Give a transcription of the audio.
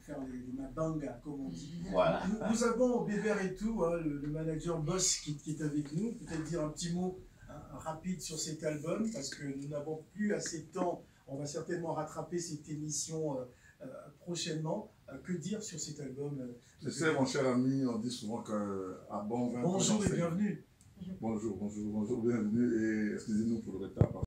faire les mabangas, comme on dit. Voilà. Nous avons Bébert et tout, hein, le manager boss qui est avec nous. Peut-être dire un petit mot rapide sur cet album, parce que nous n'avons plus assez de temps. On va certainement rattraper cette émission prochainement. Que dire sur cet album Je sais, mon cher ami, on dit souvent qu'à bon vin... Bonjour et bienvenue. Bonjour, bienvenue et excusez-nous pour le retard.